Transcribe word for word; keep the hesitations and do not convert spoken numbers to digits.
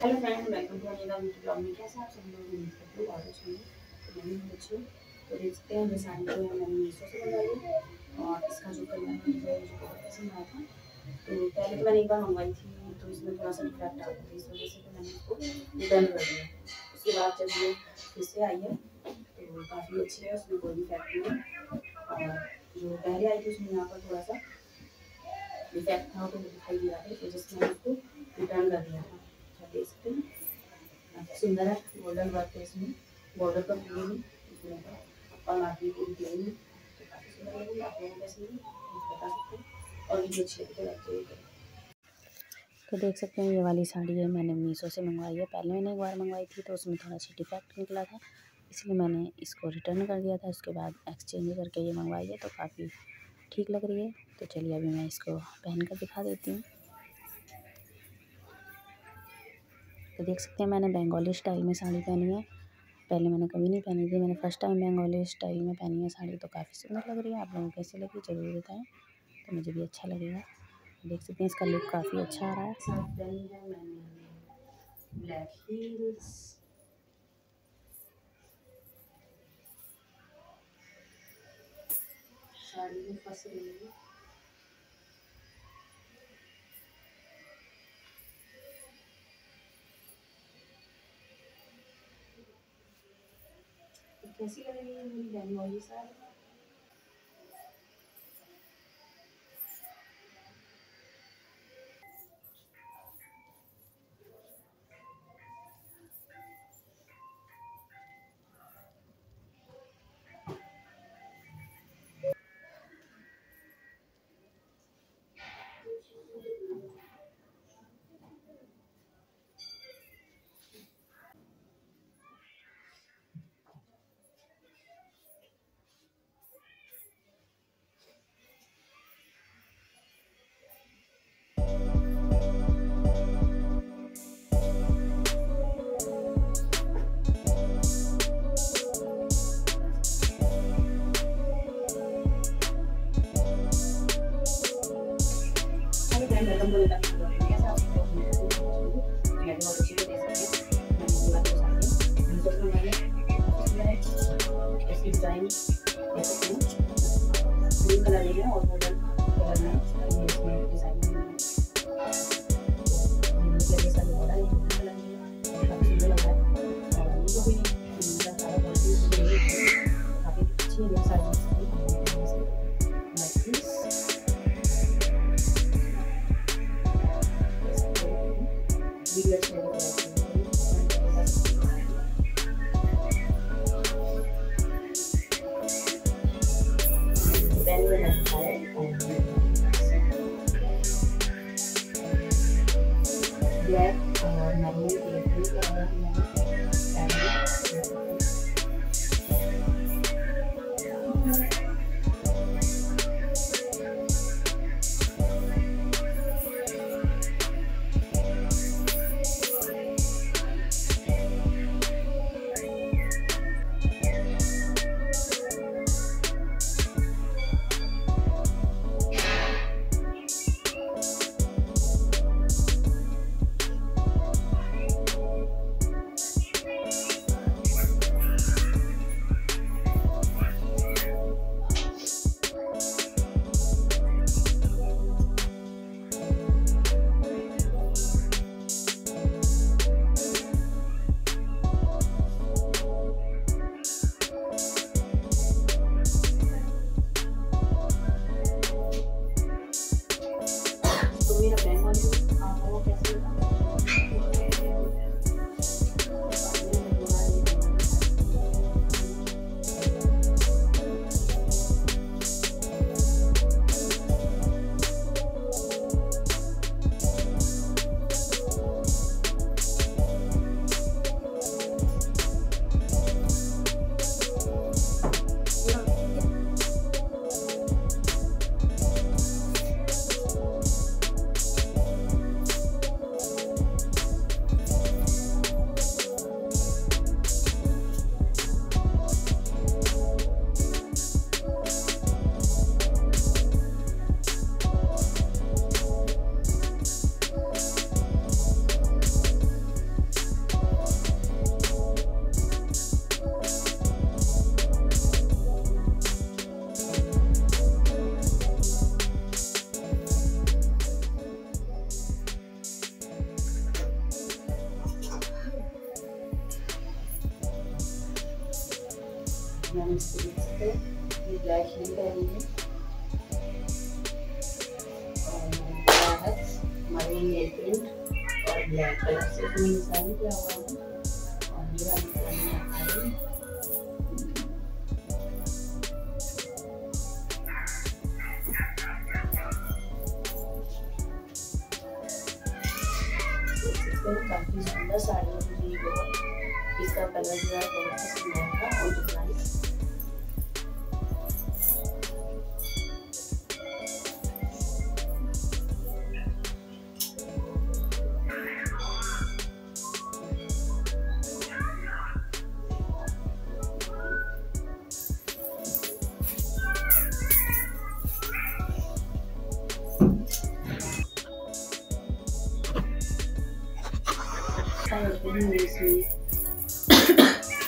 Hello friend, welcome to Anita beauty blog में। कैसे आप सब लोग उम्मीद करते हो बहुत अच्छे होंगे। तो मैं भी बहुत अच्छी हूँ। तो देखते हैं, ये साड़ी जो है मैंने मीशो से मंगवाई है और इसका जो कलर है मुझे मुझे बहुत पसंद आया था। तो पहले तो मैंने एक बार मंगवाई थी तो इसमें थोड़ा सा डिफेक्ट आ गया था, इस वजह से तो मैंने इसको रिटर्न कर दिया। उसके बाद जब ये फिर से आई है तो काफ़ी अच्छी है, उसमें कोई डिफेक्ट नहीं है। और जो पहले आई थी उसमें यहाँ पर थोड़ा सा डिफेक्ट था तो वो दिखाई दिया था, इस वजह से मैंने उसको रिटर्न कर दिया था। तो देख सकते हैं काफ़ी सुंदर है, गोल्डन वर्क है इसमें, बॉर्डर पर पूरी भी इसमें है और बाकी पूरी प्लेन है। तो काफ़ी सुंदर लगी। आप लोगों को कैसी लगी मुझे बता सकते हैं और वीडियो अच्छी लगी तो लाइक जरूर करें। तो देख सकते हैं ये वाली साड़ी है मैंने मीशो से मंगवाई है। पहले मैंने एक बार मंगवाई थी तो उसमें थोड़ा सा डिफेक्ट निकला था, इसलिए मैंने इसको रिटर्न कर दिया था। उसके बाद एक्सचेंज करके ये मंगवाई है तो काफ़ी ठीक लग रही है। तो चलिए अभी मैं इसको पहन कर दिखा देती हूँ। तो देख सकते हैं मैंने बंगाली स्टाइल में साड़ी पहनी है। पहले मैंने कभी नहीं पहनी थी, मैंने फर्स्ट टाइम बंगाली स्टाइल में पहनी है साड़ी। तो काफ़ी सुंदर लग रही है। आप लोगों को कैसी लगी ज़रूर बताएं, तो मुझे भी अच्छा लगेगा। देख सकते हैं इसका लुक काफ़ी अच्छा आ रहा है। साथ पहनी है मैंने ब्लैक हील्स, साड़ी में फंस रही है। कैसी लग रही है मेरी Bengali sari? Welcome to Anita beauty blog में। कैसे आप सब लोग उम्मीद करते हैं मैं भी बहुत अच्छी हूँ। देख सकते हैं मैंने ये वाली साड़ी है मीशो से मंगाई है। इसकी डिज़ाइन देख सकते हैं, ग्रीन कलर में है और गोल्डन कलर में ये इसमें डिज़ाइन बनी है। ये इसका जो बॉर्डर है ये ग्रीन कलर में है और काफ़ी सुंदर लग रहा है। और मीशो भी मेरा सारा क्वालिटी काफ़ी अच्छी है ये साड़ी। वीडियो अच्छी लगी तो लाइक ब्लैक और मैरून मैंने इसको देख सकते हैं ये ब्लैक ही पहनी है और मरून नेल प्रिंट और ब्लैक कलर से इसमें डिजाइन किया हुआ है और ये वाली पहनी है साड़ी। काफी सुंदर साड़ी है, मुझे बहुत इसका कलर जो है बहुत पसंद आया था और डिजाइन इसमें